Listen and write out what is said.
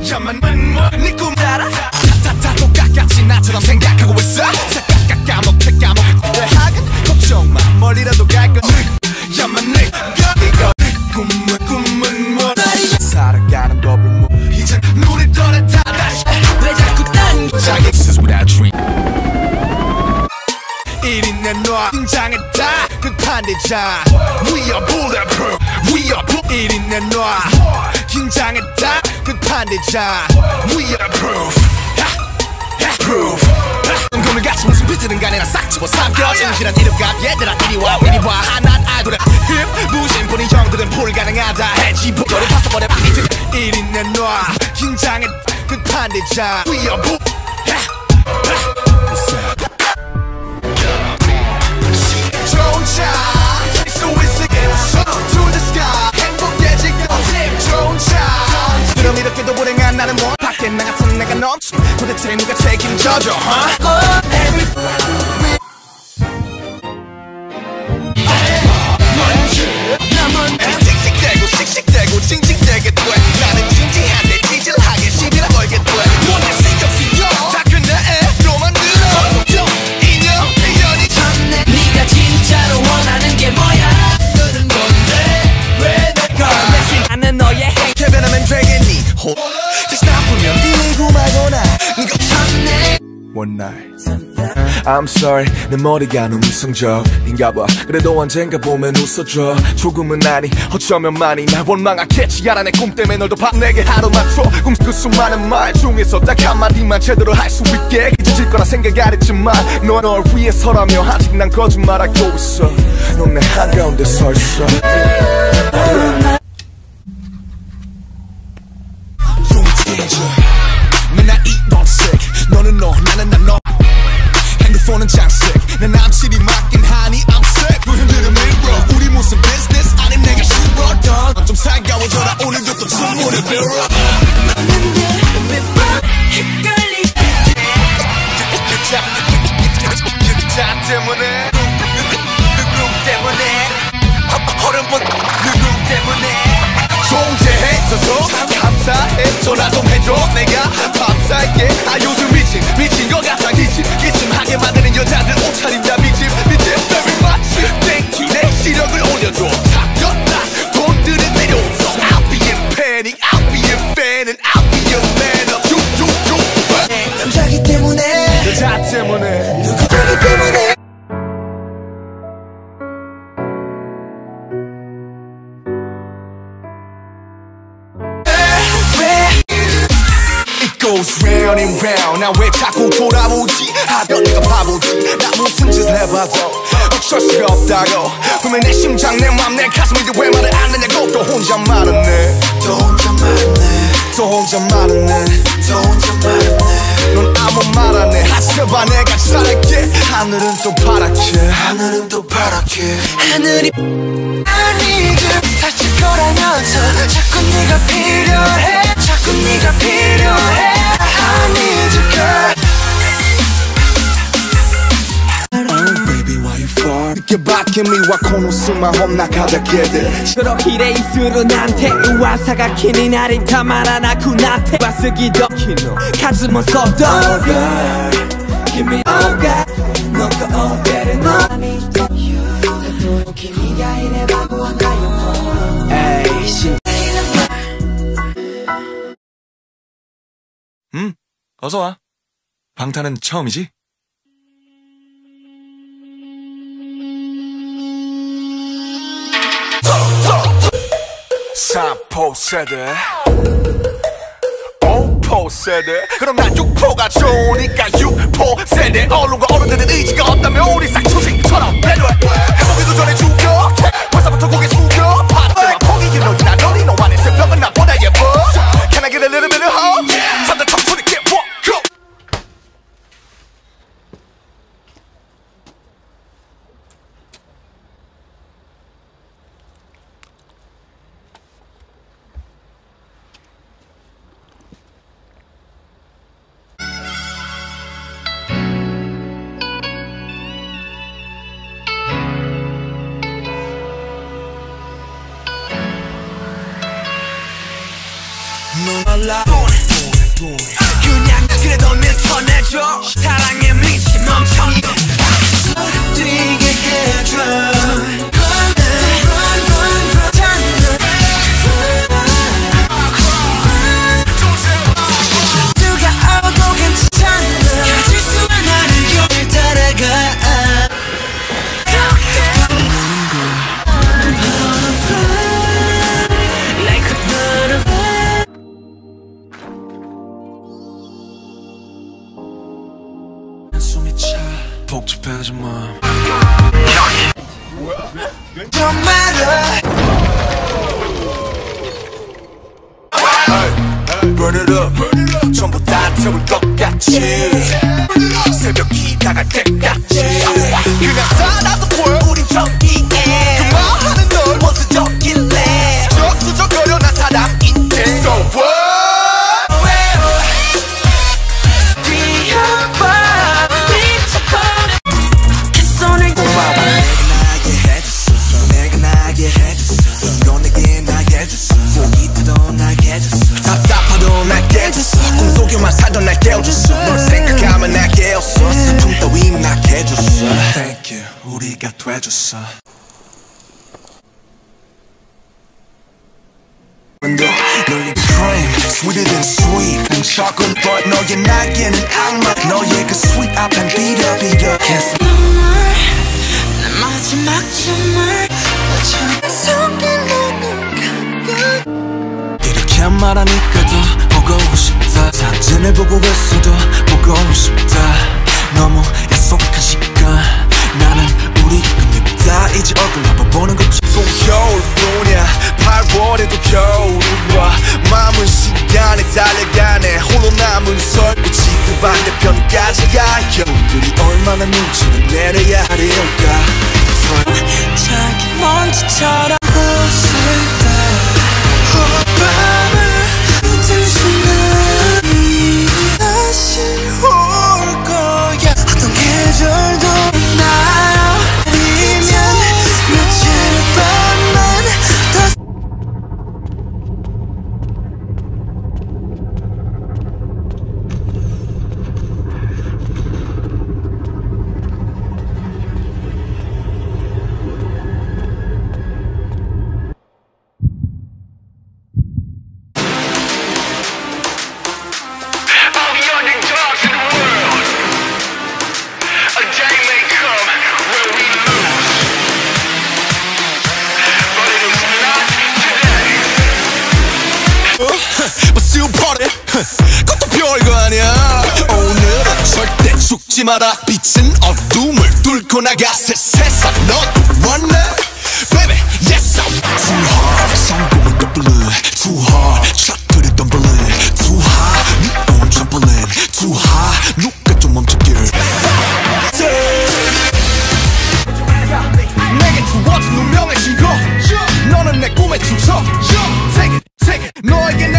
야만 네꿈 따라 다 똑같이 나처럼 생각하고 있어 까먹게 왜 하긴 걱정 마 멀리라도 갈 거 야만 내가 이거 꿈은 뭐 살아가는 법을 뭐 이제 눈이 떠났다 다시 왜 자꾸 당겨 자기 This is without dream 1인 내놔 긴장했다 끝판대자 We are bulletproof We are bulletproof 1인 내놔 긴장했다 끝판대자 We are proof proof 오늘같이 무슨 비트든 간에 나 싹 집어삼켜 진실한 이름값 얘들아 이리와 이리와 난 알고래 힙 무심꾼인 형들은 불가능하다 해지부 너를 봤어버려 1인 내놔 긴장했다 끝판대자 We are bulletproof So it's again to the sky 행복해지고 좋은 차 그럼 이렇게도 불행한 나는 뭐 밖에 나 같은 내가 넘치 도대체 누가 책임져줘 씩씩대고 씩씩대고 징징대게 돼 나는 진지한데 찌질하게 시비를 걸게 돼 뭔가 신경 쓰여 다 그날로만 들어 인연이 참네 네가 진짜로 원하는 게 뭐야 뜨는 건데 왜 내가 나는 너의 행 개변하면 되겠니 다시 나쁘면 이고 말거나 네가 참네 One night I'm sorry 내 머리가 너무 이성적인가봐 그래도 언젠가 보면 웃어줘 조금은 아니 어쩌면 많이 날 원망하겠지 알아 내 꿈 때문에 널 더 내게 하루 맞춰 그 수많은 말 중에서 딱 한마디만 제대로 할 수 있게 잊어질 거라 생각 안 했지만 널 위해서라며 아직 난 거짓말하고 있어 넌 내 한가운데 서 있어 맨날 이런 sick 너는 너 나는 난 너 핸드폰은 장식 내 남친이 맞긴 하니 I'm sick 그 흔들은 mirror 우리 무슨 business 아님 내가 싫어 넌 좀 살가워져라 오늘도 또 춤물을 빌어 자 때문에 누구 때문에 허름한 누구 때문에 존재해줘서 감사해 전화 좀 해줘 내가 밥 살게 아 요즘 미친 것 같아 기침하게 만드는 여자들 옷차림자 미집 Very much Thank you 내 시력을 올려줘 사겼다 돈들은 내려줘 I'll be in panic I'll be in fan and I'll be a man of you 남자기 때문에 여자 때문에 누구기 때문에 goes round and round 나 왜 자꾸 돌아오지 하던 내가 바보지 나 무슨 짓을 해봐도 어쩔 수가 없다고 분명 내 심장 내 맘 내 가슴인데 왜 말을 안 하냐고 또 혼자 말았네 또 혼자 말았네 또 혼자 말았네 또 혼자 말았네 넌 아무 말 안 해 하셔봐 내가 잘할게 하늘은 또 파랗게 하늘은 또 파랗게 하늘이 아니지 다칠 거라면서 자꾸 네가 필요해 자꾸 네가 필요해 I need you girl Oh baby why you far 늦게 박힌 미와 코노스만 험낙하다게들 서로 히레 이스루 난테 우와사가 키니 나린 타마라나 쿠나테 와스기 더키노 가슴은 서도 Oh girl give me all that 너가 all that and I need you君がいれば不安だよ 에이 어서와 방탄은 처음이지? 삼포 세대 5포 세대 그럼 난 6포가 좋으니까 6포 세대 언론과 어른들은 의지가 없다면 우리 싹초식처럼 내려 해보기도 전에 죽여 벌써부터 고개 숙여 파도만 포기기 너희나 너니 너 안에 새벽은 나보다 예뻐 Can I get a little bit of hope? 잠들 청춘이 get walk go 넌 알아 그냥 그래도 밀쳐내줘 사랑에 미친 멍청이 뛰게 해줘 복잡해진 마음 Don't matter Burn it up 전부 다 태울 것 같이 새벽이 다갈 때까지 그냥 살아도 보여 우린 저기에 그 말하는 널 원수적일래 수적거려 난 사람인데 So what 답답하도 날 깨줬어 꿈속에만 살던 날 깨워줬어 널 생각하면 날 깨웠어 슬픔 따윈 나게 해줬어 Thank you 우리가 돼줬어 너의 cream sweeter than sweet chocolate but 너의 날개는 악마 너의 그 sweet 앞엔 비려 Kiss me 내 마지막 춤을 너처럼 이렇게 말하니까 더 보고 싶다 사진을 보고 있어도 보고 싶다 너무 약속한 시간 나는 우리 끝냈다 이제 얼굴 한번 보는 것 좀 겨울뿐이야 8월에도 겨울이 와 마음은 시간에 달려가네 홀로 남은 설끝이 그 반대편까지야 겨울들이 얼마나 눈치를 내려야 할까 자기 먼지처럼 웃을 때 밤을 드시는 다시 올 거야 어떤 계절도 있나요 아니면 며칠 밤만 더 그것도 별거 아니야 오늘은 절대 죽지 마라 빛은 어둠을 뚫고 나가 새 세상 너도 원해 Baby yes I'm too hard 성공은 더블 Too hard 차트를 덤블링 Too high 네 오wn trampoline Too high 누가 좀 멈춰길 내게 주어진 운명의 신고 너는 내 꿈에 춤춰 Take it 너에게